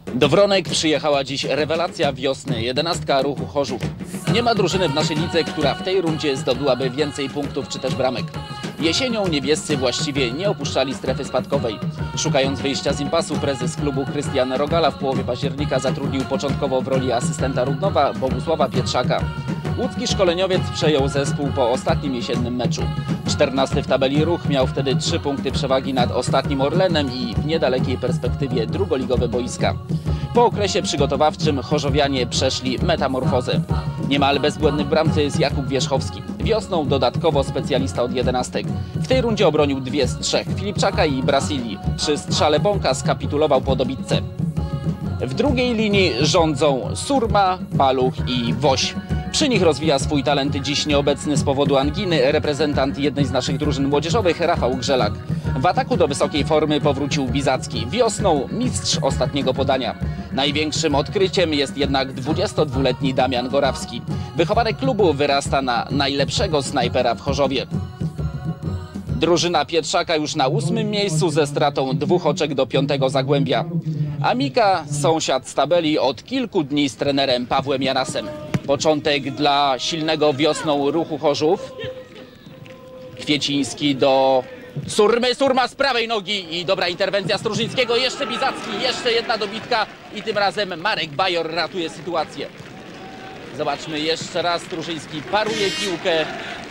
Do Wronek przyjechała dziś rewelacja wiosny, 11 Ruchu Chorzów. Nie ma drużyny w naszej lidze, która w tej rundzie zdobyłaby więcej punktów czy też bramek. Jesienią niebiescy właściwie nie opuszczali strefy spadkowej. Szukając wyjścia z impasu, prezes klubu Krystian Rogala w połowie października zatrudnił początkowo w roli asystenta Rudnowa Bogusława Pietrzaka. Łódzki szkoleniowiec przejął zespół po ostatnim jesiennym meczu. 14 w tabeli Ruch miał wtedy 3 punkty przewagi nad ostatnim Orlenem i w niedalekiej perspektywie drugoligowe boiska. Po okresie przygotowawczym chorzowianie przeszli metamorfozę. Niemal bezbłędny w bramce jest Jakub Wierzchowski. Wiosną dodatkowo specjalista od 11. W tej rundzie obronił 2 z 3 Filipczaka i Brasili. Przy strzale Bąka skapitulował po dobitce. W drugiej linii rządzą Surma, Paluch i Woś. Przy nich rozwija swój talent dziś nieobecny z powodu anginy reprezentant jednej z naszych drużyn młodzieżowych Rafał Grzelak. W ataku do wysokiej formy powrócił Bizacki. Wiosną mistrz ostatniego podania. Największym odkryciem jest jednak 22-letni Damian Gorawski. Wychowanek klubu wyrasta na najlepszego snajpera w Chorzowie. Drużyna Pietrzaka już na 8. miejscu ze stratą 2 oczek do 5. Zagłębia. A Mika, sąsiad z tabeli, od kilku dni z trenerem Pawłem Janasem. Początek dla silnego wiosną Ruchu Chorzów. Kwieciński do Surmy, Surma z prawej nogi i dobra interwencja Strużyńskiego. Jeszcze Bizacki, jeszcze jedna dobitka i tym razem Marek Bajor ratuje sytuację. Zobaczmy jeszcze raz, Strużyński paruje piłkę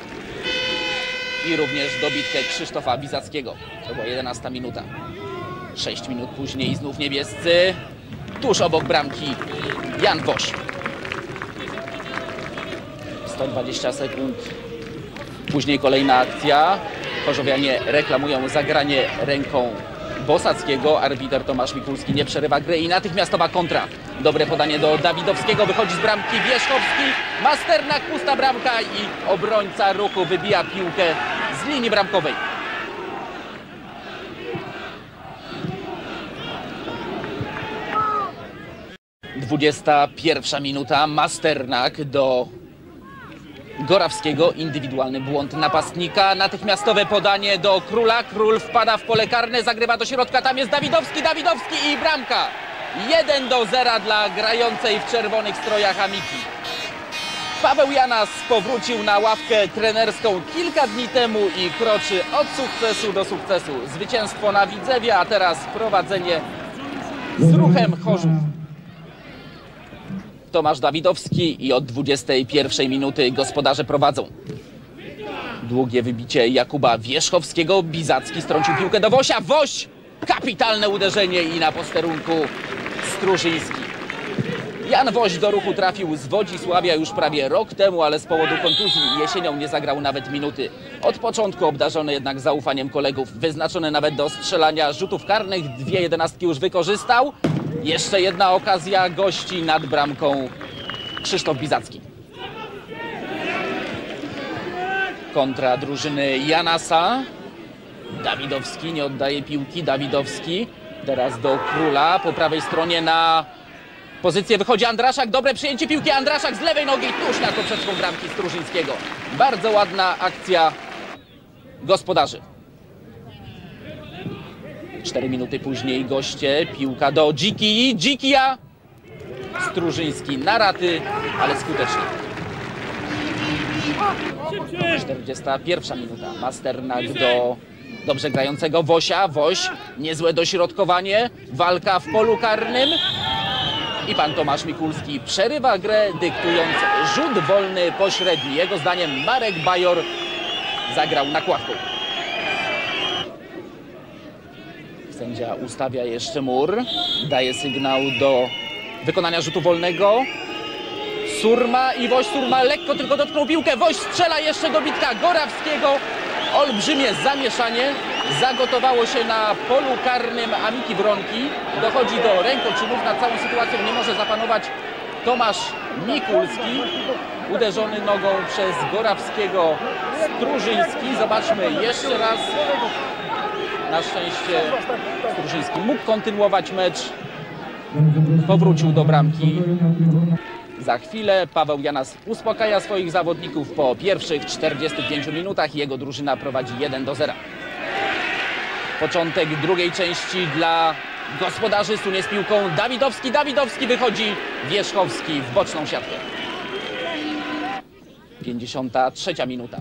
i również dobitkę Krzysztofa Bizackiego. To była 11 minuta. 6 minut później znów niebiescy. Tuż obok bramki Jan Woś. 120 sekund. Później kolejna akcja. Chorzowianie reklamują zagranie ręką Bosackiego. Arbiter Tomasz Mikulski nie przerywa gry i natychmiastowa kontra. Dobre podanie do Dawidowskiego. Wychodzi z bramki Wierzchowski. Masternak, pusta bramka i obrońca Ruchu wybija piłkę z linii bramkowej. Dwudziesta pierwsza minuta. Masternak do Gorawskiego. Indywidualny błąd napastnika. Natychmiastowe podanie do Króla. Król wpada w pole karne, zagrywa do środka. Tam jest Dawidowski. Dawidowski i bramka. 1-0 dla grającej w czerwonych strojach Amiki. Paweł Janas powrócił na ławkę trenerską kilka dni temu i kroczy od sukcesu do sukcesu. Zwycięstwo na Widzewie, a teraz prowadzenie z Ruchem Chorzów. Tomasz Dawidowski i od 21 minuty gospodarze prowadzą. Długie wybicie Jakuba Wierzchowskiego. Bizacki strącił piłkę do Wosia. Woś! Kapitalne uderzenie i na posterunku Strużyński. Jan Woś do Ruchu trafił z Wodzisławia już prawie rok temu, ale z powodu kontuzji jesienią nie zagrał nawet minuty. Od początku obdarzony jednak zaufaniem kolegów. Wyznaczony nawet do strzelania rzutów karnych. 2 jedenastki już wykorzystał. Jeszcze jedna okazja gości nad bramką Krzysztof Bizacki. Kontra drużyny Janasa. Dawidowski nie oddaje piłki. Dawidowski teraz do Króla. Po prawej stronie na pozycję wychodzi Andraszak. Dobre przyjęcie piłki. Andraszak z lewej nogi tuż nad poprzeczką bramki Strużyńskiego. Bardzo ładna akcja gospodarzy. 4 minuty później goście. Piłka do Dziki. Dzikija. Strużyński na raty, ale skutecznie. 41 minuta. Masternak do dobrze grającego Wosia. Woś, niezłe dośrodkowanie. Walka w polu karnym. I pan Tomasz Mikulski przerywa grę, dyktując rzut wolny pośredni. Jego zdaniem Marek Bajor zagrał nakładką. Sędzia ustawia jeszcze mur. Daje sygnał do wykonania rzutu wolnego. Surma i Woś. Surma lekko tylko dotknął piłkę. Woś strzela jeszcze dobitka Gorawskiego. Olbrzymie zamieszanie. Zagotowało się na polu karnym Amiki Wronki. Dochodzi do rękoczynów. Nad całą sytuacją nie może zapanować Tomasz Mikulski. Uderzony nogą przez Gorawskiego Strużyński. Zobaczmy jeszcze raz. Na szczęście Strużyński mógł kontynuować mecz. Powrócił do bramki. Za chwilę Paweł Janas uspokaja swoich zawodników po pierwszych 45 minutach. Jego drużyna prowadzi 1-0. Początek drugiej części dla gospodarzy sunie z piłką Dawidowski. Dawidowski wychodzi, Wierzchowski w boczną siatkę. 53 minuta.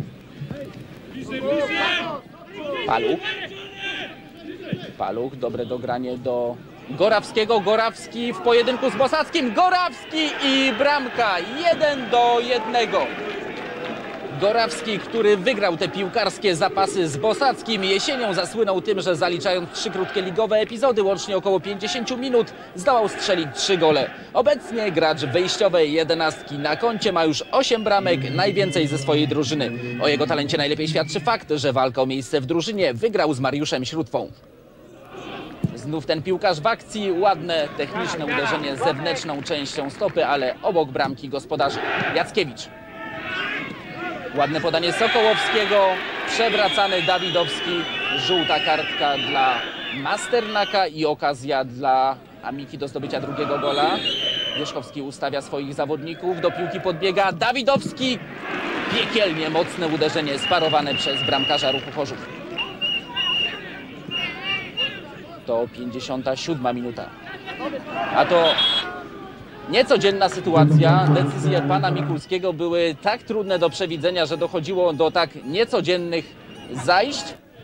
Paluch, dobre dogranie do Gorawskiego. Gorawski w pojedynku z Bosackim. Gorawski i bramka 1-1. Gorawski, który wygrał te piłkarskie zapasy z Bosackim, jesienią zasłynął tym, że zaliczając 3 krótkie ligowe epizody, łącznie około 50 minut, zdołał strzelić 3 gole. Obecnie gracz wyjściowej 11 na koncie ma już 8 bramek, najwięcej ze swojej drużyny. O jego talencie najlepiej świadczy fakt, że walkę o miejsce w drużynie wygrał z Mariuszem Śródwą. Znów ten piłkarz w akcji, ładne techniczne uderzenie zewnętrzną częścią stopy, ale obok bramki gospodarzy. Jackiewicz. Ładne podanie Sokołowskiego, przewracany Dawidowski, żółta kartka dla Masternaka i okazja dla Amiki do zdobycia drugiego gola. Wierzchowski ustawia swoich zawodników, do piłki podbiega Dawidowski. Piekielnie mocne uderzenie sparowane przez bramkarza Ruchu Chorzów. To 57 minuta. A to niecodzienna sytuacja. Decyzje pana Mikulskiego były tak trudne do przewidzenia, że dochodziło do tak niecodziennych zajść.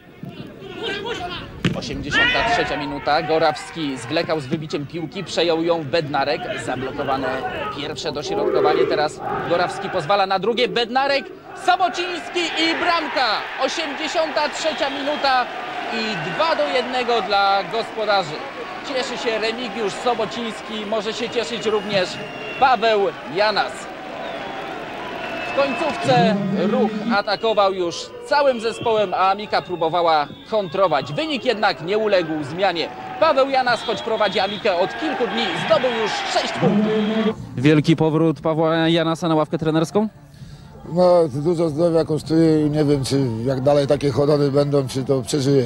83 minuta. Gorawski zwlekał z wybiciem piłki, przejął ją Bednarek. Zablokowane pierwsze dośrodkowanie. Teraz Gorawski pozwala na drugie. Bednarek, Sobociński i bramka. 83 minuta i 2-1 dla gospodarzy. Cieszy się Remigiusz Sobociński, może się cieszyć również Paweł Janas. W końcówce Ruch atakował już całym zespołem, a Amika próbowała kontrować. Wynik jednak nie uległ zmianie. Paweł Janas, choć prowadzi Amikę od kilku dni, zdobył już 6 punktów. Wielki powrót Pawła Janasa na ławkę trenerską? No, dużo zdrowia kosztuje i nie wiem, czy jak dalej takie horrory będą, czy to przeżyje.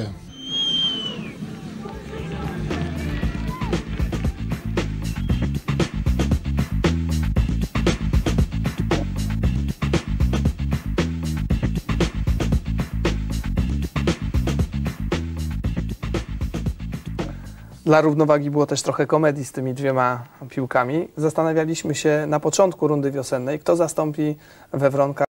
Dla równowagi było też trochę komedii z tymi 2 piłkami. Zastanawialiśmy się na początku rundy wiosennej, kto zastąpi Wewronka